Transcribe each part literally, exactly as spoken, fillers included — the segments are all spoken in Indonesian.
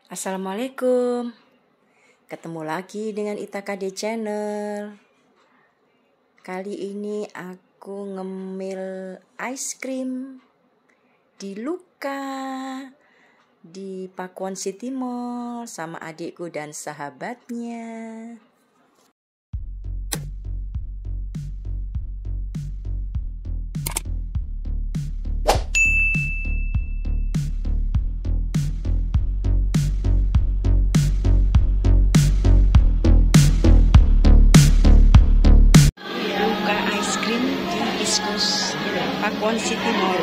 Assalamualaikum. Ketemu lagi dengan Ita K D Channel. Kali ini aku ngemil ice cream di Luka di Pakuwon City Mall sama adikku dan sahabatnya. Pakuwon City Mall.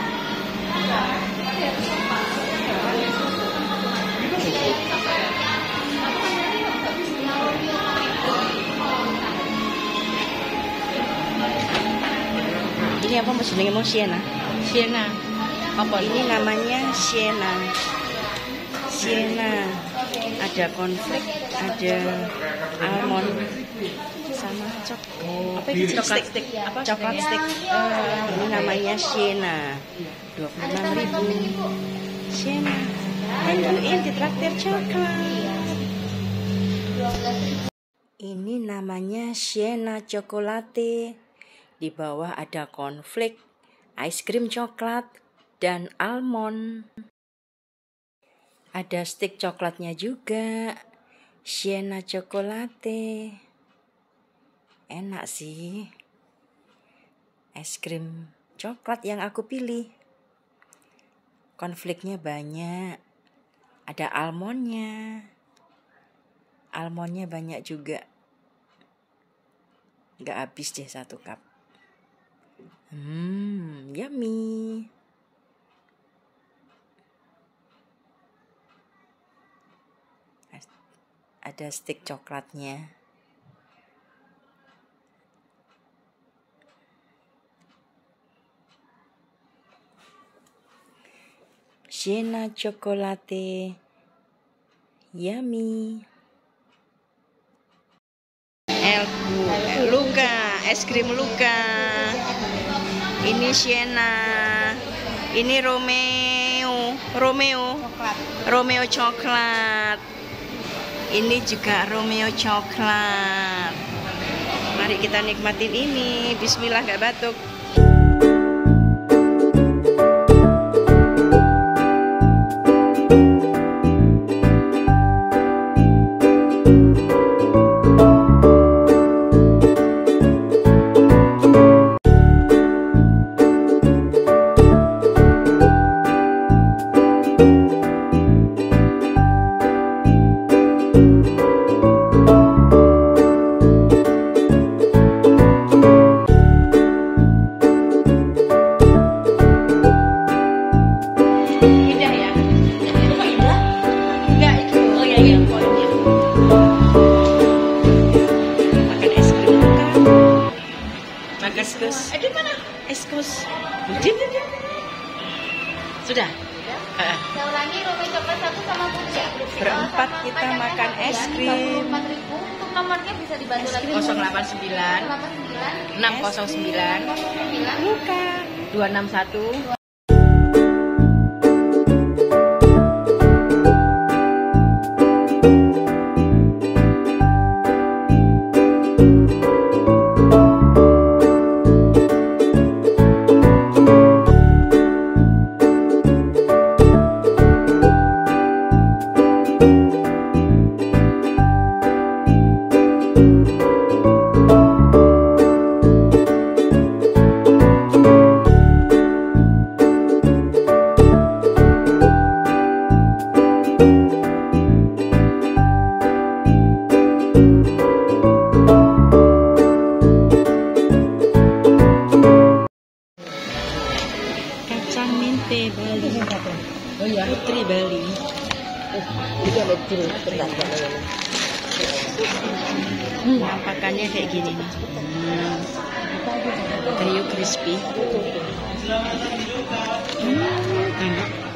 Ini apa maksudnya mau Sienna? Sienna. Apa ini namanya Sienna. Sienna. Ada konflik, ada almond sama coklat. Oh, apa itu coklat stick? Apa Coklat stick. Uh, ini namanya Sienna. dua puluh enam ribu. Sienna. Bantuin di traktir coklat. Ini namanya Sienna Chocolate. Di bawah ada konflik, ice cream coklat, dan almond. Ada stick coklatnya juga. Sienna Chocolate. Enak sih. Es krim coklat yang aku pilih. Konfliknya banyak. Ada almondnya. Almondnya banyak juga. Gak habis deh satu cup. Hmm, yummy. Ada stick coklatnya. Sienna Chocolate. Yummy. Elku, Luka, es krim Luka. Ini Sienna. Ini Romeo, Romeo. Coklat. Romeo coklat. Ini juga Romeo coklat. Mari kita nikmatin ini. Bismillah, gak batuk. Eskus. Eh, di mana? Eskus. Sudah? Uh. Saya ulangi, Romeo coklat satu sama puncak. Berempat kita makan es krim. empat ribu. Untuk nomornya bisa dibantu lagi. nol delapan sembilan enam nol sembilan Luka dua enam satu. Kacang mente Bali. Oh ya. Putri Bali. Hmm, nampakannya kayak gini nih. Hmm. Kayu crispy. Hmm, enak.